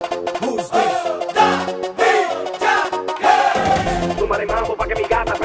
Who's this? Daddy Yankee. Tumba de mambo pa' que mi gata